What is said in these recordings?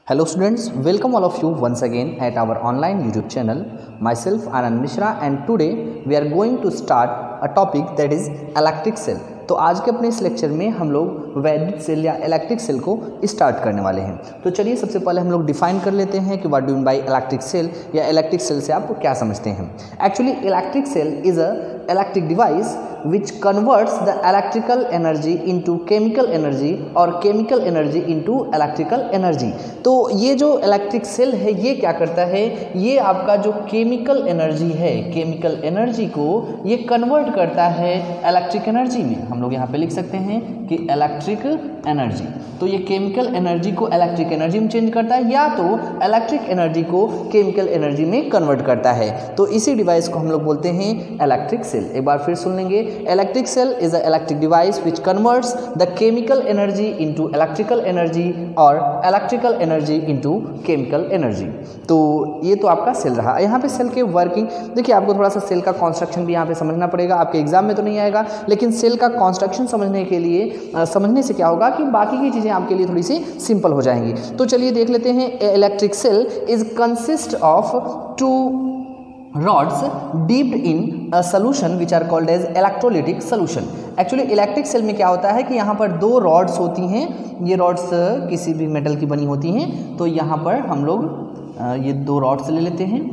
Hello students, welcome all of you once again at our online YouTube channel. Myself Anand Mishra and today we are going to start a topic that is electric cell. तो आज के अपने इस lecture में हम लोग वैद्युत cell या इलेक्ट्रिक सेल को स्टार्ट करने वाले हैं। तो चलिए सबसे पहले हम लोग डिफाइन कर लेते हैं कि what do mean by electric cell या इलेक्ट्रिक सेल से आप क्या समझते हैं। Actually electric cell is a electric device which converts the electrical energy into chemical energy और chemical energy into electrical energy। तो ये जो इलेक्ट्रिक सेल है ये क्या करता है, ये आपका जो केमिकल एनर्जी है, केमिकल एनर्जी को ये कन्वर्ट करता है इलेक्ट्रिक एनर्जी में। हम लोग यहाँ पे लिख सकते हैं कि इलेक्ट्रिक एनर्जी, तो ये केमिकल एनर्जी को इलेक्ट्रिक एनर्जी में चेंज करता है या तो इलेक्ट्रिक एनर्जी को केमिकल एनर्जी में कन्वर्ट करता है। तो इसी डिवाइस को हम लोग बोलते हैं इलेक्ट्रिक सेल। एक बार फिर सुन लेंगे, electric cell is a electric device which converts the chemical energy into electrical energy और electrical energy into chemical energy. तो ये तो आपका सेल रहा। यहाँ पे सेल के वर्किंग देखिए, आपको थोड़ा सा सेल का कॉन्स्ट्रक्शन भी यहाँ पे समझना पड़ेगा। आपके एग्जाम में तो नहीं आएगा, लेकिन सेल का कॉन्स्ट्रक्शन समझने के लिए समझने से क्या होगा कि बाकी की चीज़ें आपके लिए थोड़ी सी सिंपल हो जाएंगी। तो चलिए देख लेते हैं। Electric cell is consist of two rods dipped in a solution which are called as electrolytic solution। Actually electric cell में क्या होता है कि यहाँ पर दो रॉड्स होती हैं। ये रॉड्स किसी भी मेटल की बनी होती हैं। तो यहाँ पर हम लोग ये दो रॉड्स ले लेते हैं।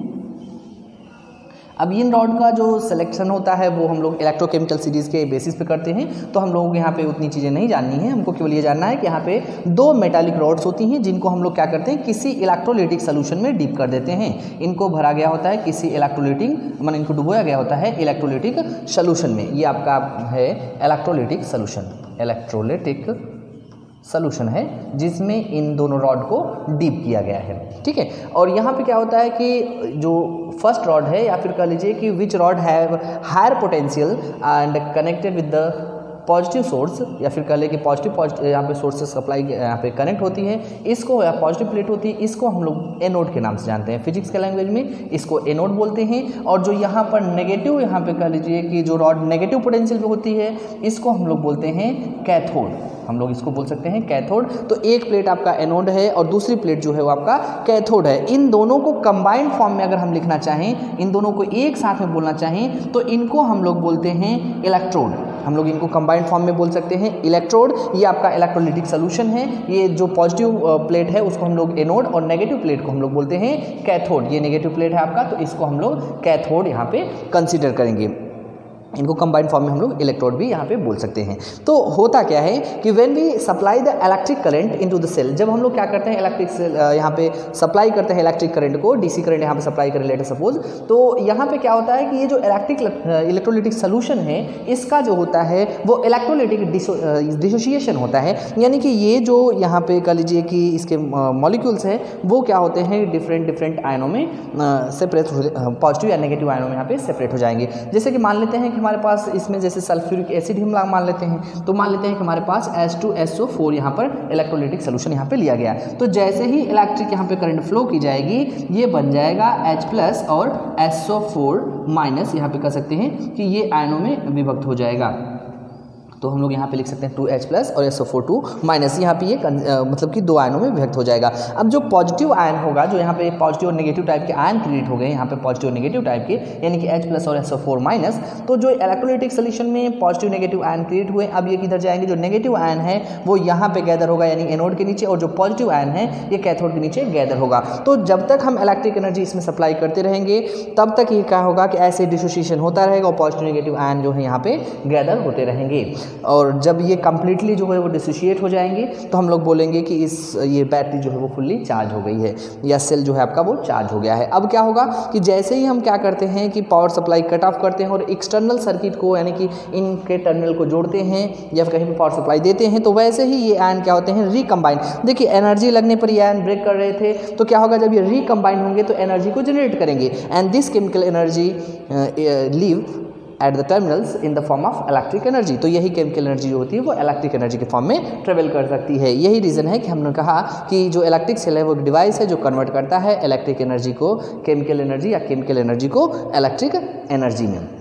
अब इन रॉड का जो सिलेक्शन होता है वो हम लोग इलेक्ट्रोकेमिकल सीरीज़ के बेसिस पे करते हैं। तो हम लोगों को यहाँ पे उतनी चीज़ें नहीं जाननी है, हमको केवल ये जानना है कि यहाँ पे दो मेटालिक रॉड्स होती हैं जिनको हम लोग क्या करते हैं, किसी इलेक्ट्रोलाइटिक सोल्यूशन में डीप कर देते हैं। इनको भरा गया होता है किसी इलेक्ट्रोलाइटिक, मतलब इनको डुबोया गया होता है इलेक्ट्रोलाइटिक सोल्यूशन में। ये आपका है इलेक्ट्रोलाइटिक सोल्यूशन, इलेक्ट्रोलाइटिक सोल्यूशन है जिसमें इन दोनों रॉड को डीप किया गया है। ठीक है, और यहाँ पे क्या होता है कि जो फर्स्ट रॉड है, या फिर कह लीजिए कि which rod have higher potential and connected with the positive source, या फिर कह लें कि पॉजिटिव यहाँ पे सोर्स से सप्लाई यहाँ पे कनेक्ट होती है, इसको या पॉजिटिव प्लेट होती है, इसको हम लोग एनोड के नाम से जानते हैं। फिजिक्स के लैंग्वेज में इसको एनोड बोलते हैं। और जो यहाँ पर नेगेटिव, यहाँ पे कह लीजिए कि जो रॉड नेगेटिव पोटेंशियल पे होती है, इसको हम लोग बोलते हैं कैथोड। हम लोग इसको बोल सकते हैं कैथोड। तो एक प्लेट आपका एनोड है और दूसरी प्लेट जो है वो आपका कैथोड है। इन दोनों को कंबाइंड फॉर्म में अगर हम लिखना चाहें, इन दोनों को एक साथ में बोलना चाहें, तो इनको हम लोग बोलते हैं इलेक्ट्रोड। हम लोग इनको कंबाइंड फॉर्म में बोल सकते हैं इलेक्ट्रोड। ये आपका इलेक्ट्रोलाइटिक सोल्यूशन है। ये जो पॉजिटिव प्लेट है उसको हम लोग एनोड और नेगेटिव प्लेट को हम लोग बोलते हैं कैथोड। ये नेगेटिव प्लेट है आपका, तो इसको हम लोग कैथोड यहाँ पे कंसिडर करेंगे। इनको कंबाइंड फॉर्म में हम लोग इलेक्ट्रोड भी यहाँ पे बोल सकते हैं। तो होता क्या है कि when we supply the electric current into the cell, जब हम लोग क्या करते हैं इलेक्ट्रिक सेल यहाँ पे सप्लाई करते हैं इलेक्ट्रिक करंट को, डीसी करंट यहाँ पे सप्लाई करें लेटर सपोज, तो यहाँ पे क्या होता है कि ये जो इलेक्ट्रोलाइटिक सोल्यूशन है, इसका जो होता है वो इलेक्ट्रोलाइटिक डिसोसिएशन होता है। यानी कि ये जो यहाँ पे कह लीजिए कि इसके मॉलिक्यूल्स हैं वो क्या होते हैं, डिफरेंट आयनों में सेपरेट, पॉजिटिव या नेगेटिव आयनों में यहाँ पे सेपरेट हो जाएंगे। जैसे कि मान लेते हैं हमारे पास इसमें जैसे सल्फ्यूरिक एसिड हम मान लेते हैं, तो मान लेते हैं कि हमारे पास H2SO4 यहाँ पर इलेक्ट्रोलाइटिक सोल्यूशन यहाँ पे लिया गया। तो जैसे ही इलेक्ट्रिक यहाँ पे करंट फ्लो की जाएगी, ये बन जाएगा H+ और SO4- यहाँ पे कह सकते हैं कि ये आयनों में विभक्त हो जाएगा। तो हम लोग यहाँ पे लिख सकते हैं 2H+ और SO4 यहाँ पे ये मतलब कि दो आयनों में विभक्त हो जाएगा। अब जो पॉजिटिव आयन होगा, जो यहाँ पे पॉजिटिव और नेगेटिव टाइप के आयन क्रिएट हो गए यहाँ पे पॉजिटिव और नेगेटिव टाइप के, यानी कि H+ और SO4-, तो जो इलेक्ट्रोलाइटिक सोल्यूशन में पॉजिटिव नेगेटिव आयन क्रिएट हुए, अब ये किधर जाएंगे, जो नेगेटिव आयन है वो यहाँ पे गैदर होगा यानी एनोड के नीचे, और जो पॉजिटिव आयन है ये कैथोड के नीचे गैदर होगा। तो जब तक हम इलेक्ट्रिक एनर्जी इसमें सप्लाई करते रहेंगे तब तक ये क्या होगा कि ऐसे डिसोसिएशन होता रहेगा और पॉजिटिव नेगेटिव आयन जो है यहाँ पे गैदर होते रहेंगे। और जब ये कंप्लीटली जो है वो डिसोशिएट हो जाएंगे तो हम लोग बोलेंगे कि ये बैटरी जो है वो फुल्ली चार्ज हो गई है, या सेल जो है आपका वो चार्ज हो गया है। अब क्या होगा कि जैसे ही हम क्या करते हैं कि पावर सप्लाई कट ऑफ करते हैं और एक्सटर्नल सर्किट को, यानी कि इनके टर्मिनल को जोड़ते हैं या कहीं पर पावर सप्लाई देते हैं, तो वैसे ही ये आयन क्या होते हैं, रिकम्बाइंड। देखिए एनर्जी लगने पर ये आयन ब्रेक कर रहे थे, तो क्या होगा, जब ये रिकम्बाइंड होंगे तो एनर्जी को जनरेट करेंगे, and this chemical energy leave at the terminals in the form of electric energy. तो यही केमिकल एनर्जी जो होती है वो इलेक्ट्रिक एनर्जी के फॉर्म में ट्रेवल कर सकती है। यही रीज़न है कि हमने कहा कि जो इलेक्ट्रिक सेल है वो डिवाइस है जो कन्वर्ट करता है इलेक्ट्रिक एनर्जी को केमिकल एनर्जी या केमिकल एनर्जी को इलेक्ट्रिक एनर्जी में।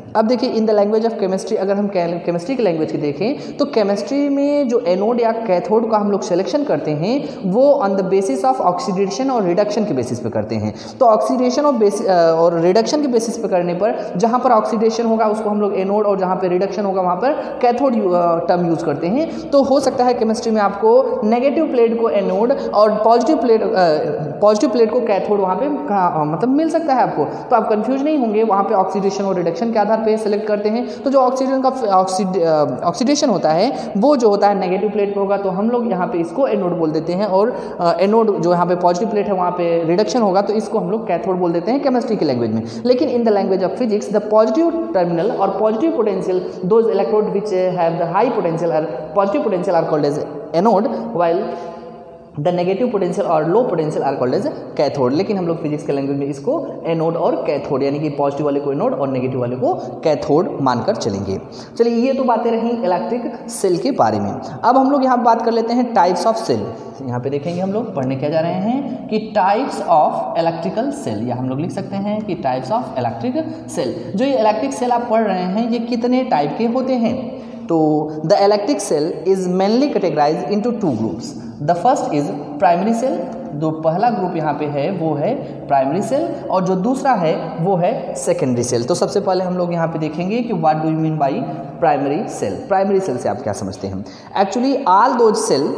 अब देखिए in the language of chemistry, अगर हम केमिस्ट्री की लैंग्वेज की देखें तो केमिस्ट्री में जो एनोड या कैथोड का हम लोग सिलेक्शन करते हैं वो on the basis of oxidation और रिडक्शन के बेसिस पे करते हैं। तो ऑक्सीडेशन और रिडक्शन के बेसिस पे करने पर जहाँ पर ऑक्सीडेशन होगा उसको हम लोग एनोड और जहाँ पर रिडक्शन होगा वहाँ पर कैथोड टर्म यूज़ करते हैं। तो हो सकता है केमिस्ट्री में आपको नेगेटिव प्लेट को एनोड और पॉजिटिव प्लेट को कैथोड वहाँ पे मतलब मिल सकता है आपको, तो आप कंफ्यूज नहीं होंगे। वहाँ पे ऑक्सीडेशन और रिडक्शन के आधार पे सेलेक्ट करते हैं। तो जो ऑक्सीडेशन होता है वो जो होता है नेगेटिव प्लेट पे होगा, तो हम लोग यहाँ पे इसको एनोड बोल देते हैं, और एनोड जो यहाँ पे पॉजिटिव प्लेट है वहाँ पे रिडक्शन होगा तो इसको हम लोग कैथोड बोल देते हैं केमिस्ट्री की लैंग्वेज में। लेकिन in the language of physics the positive terminal और positive potential those electrode which have the high potential और positive potential are called as anode while the negative potential और low potential are called as cathode. लेकिन हम लोग physics के language में इसको anode और कैथोड यानी कि पॉजिटिव वाले को एनोड और नेगेटिव वाले को कैथोड मानकर चलेंगे। चलिए ये तो बातें रहीं इलेक्ट्रिक सेल के बारे में। अब हम लोग यहाँ बात कर लेते हैं टाइप्स ऑफ सेल। यहाँ पे देखेंगे हम लोग पढ़ने क्या जा रहे हैं कि टाइप्स ऑफ इलेक्ट्रिकल सेल, या हम लोग लिख सकते हैं कि टाइप्स ऑफ इलेक्ट्रिक सेल। जो ये इलेक्ट्रिक सेल आप पढ़ रहे हैं ये कितने टाइप के होते हैं? तो the electric cell is mainly categorized into two groups. The first is primary cell, जो पहला ग्रुप यहाँ पे है वो है प्राइमरी सेल, और जो दूसरा है वो है सेकेंडरी सेल। तो सबसे पहले हम लोग यहाँ पे देखेंगे कि what do you mean by primary cell. Primary cell से आप क्या समझते हैं? Actually all those cell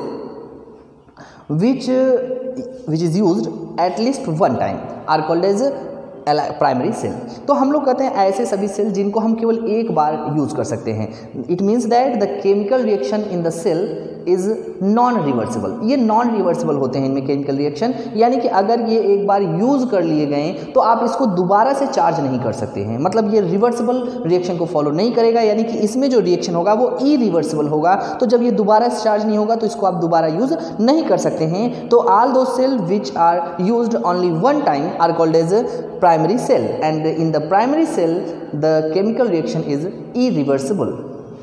which is used at least one time are called as primary cell. तो हम लोग कहते हैं ऐसे सभी सेल जिनको हम केवल एक बार यूज कर सकते हैं। It means that the chemical reaction in the cell is non reversible. ये नॉन रिवर्सिबल होते हैं इनमें केमिकल रिएक्शन, यानी कि अगर ये एक बार यूज कर लिए गए तो आप इसको दोबारा से चार्ज नहीं कर सकते हैं। मतलब ये रिवर्सिबल रिएक्शन को फॉलो नहीं करेगा, यानी कि इसमें जो रिएक्शन होगा वो इरिवर्सिबल होगा। तो जब ये दोबारा से चार्ज नहीं होगा तो इसको आप दोबारा यूज नहीं कर सकते हैं। तो all those cell which are used only one time are called as primary cell, and in the primary cell the chemical reaction is irreversible.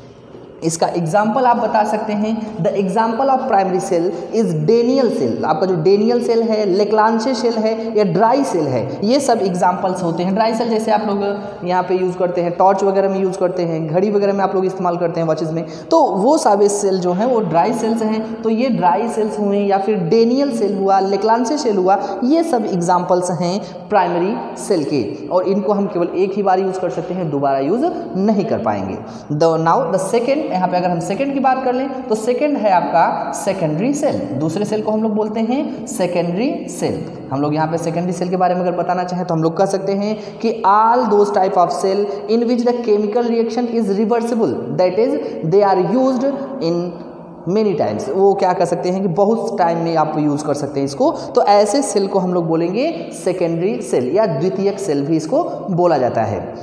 इसका एग्जाम्पल आप बता सकते हैं। The example of primary cell is Daniell cell. आपका जो Daniel cell है, लेक्लांचे cell है या ड्राई सेल है, ये सब एग्जाम्पल्स होते हैं। ड्राई सेल जैसे आप लोग यहाँ पे यूज़ करते हैं, टॉर्च वगैरह में यूज़ करते हैं, घड़ी वगैरह में आप लोग इस्तेमाल करते हैं वॉचेज में, तो वो सारे सेल जो हैं वो ड्राई सेल्स हैं। तो ये ड्राई सेल्स हुए या फिर डेनियल सेल हुआ, लेक्लांचे सेल हुआ, ये सब एग्जाम्पल्स हैं प्राइमरी सेल के, और इनको हम केवल एक ही बार यूज़ कर सकते हैं, दोबारा यूज़ नहीं कर पाएंगे। नाउ द सेकेंड, यहाँ पे अगर हम सेकंड की बात कर लें तो सेकंड है आपका सेकेंडरी सेल। दूसरे सेल को हम लोग बोलते हैं सेकेंडरी सेल। हम लोग यहाँ पे सेकेंडरी सेल के बारे में अगर बताना चाहें तो हम लोग कह सकते हैं कि all those type of cell in which the chemical reaction is reversible, that is they are used in many times. वो क्या कर सकते हैं कि बहुत टाइम में आप यूज़ कर सकते हैं इसको। तो ऐसे सेल को हम लोग बोलेंगे सेकेंडरी सेल, या द्वितीयक सेल भी इसको बोला जाता है।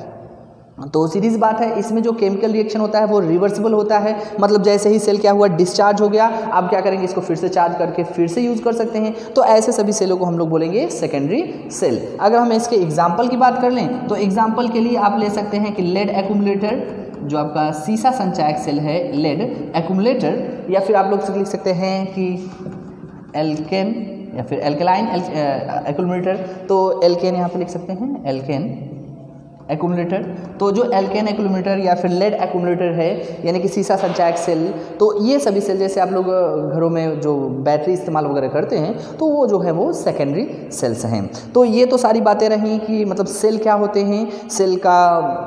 तो सीधी बात है, इसमें जो केमिकल रिएक्शन होता है वो रिवर्सिबल होता है। मतलब जैसे ही सेल क्या हुआ, डिस्चार्ज हो गया, आप क्या करेंगे, इसको फिर से चार्ज करके फिर से यूज़ कर सकते हैं। तो ऐसे सभी सेलों को हम लोग बोलेंगे सेकेंडरी सेल। अगर हम इसके एग्जाम्पल की बात कर लें तो एग्जाम्पल के लिए आप ले सकते हैं कि लेड एक्यूमुलेटर, जो आपका सीसा संचायक सेल है, लेड एक्यूमुलेटर, या फिर आप लोग लिख सकते हैं कि एल्केन या फिर एल्केलाइन एक्यूमुलेटर। तो एल्केन यहाँ पे लिख सकते हैं, एल्केन एक्यूमुलेटर। तो जो एल्केन एक्यूमुलेटर या फिर लेड एक्यूमुलेटर है, यानी कि सीसा संचायक सेल, तो ये सभी सेल जैसे आप लोग घरों में जो बैटरी इस्तेमाल वगैरह करते हैं तो वो जो है वो सेकेंडरी सेल्स हैं। तो ये तो सारी बातें रहीं कि मतलब सेल क्या होते हैं, सेल का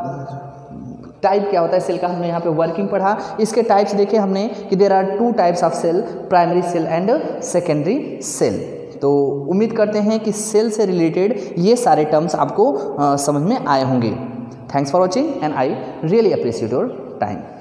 टाइप क्या होता है, सेल का हमने यहाँ पे वर्किंग पढ़ा। इसके टाइप्स देखे हमने कि there are two types of cell, primary cell and secondary cell. तो उम्मीद करते हैं कि सेल से रिलेटेड ये सारे टर्म्स आपको समझ में आए होंगे। Thanks for watching and I really appreciate your time.